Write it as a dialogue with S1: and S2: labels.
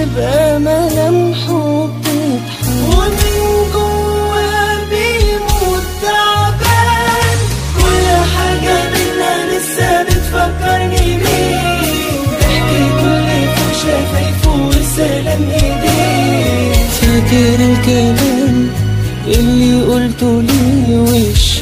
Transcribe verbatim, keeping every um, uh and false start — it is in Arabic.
S1: تبقى ملامحه بتضحك ومن جواه بيموت تعبان. كل حاجة بينا لسه بتفكرني بيه، ضحكته اللي في شفايفه وسلام ايديه. فاكر الكلام اللي قلته لي وش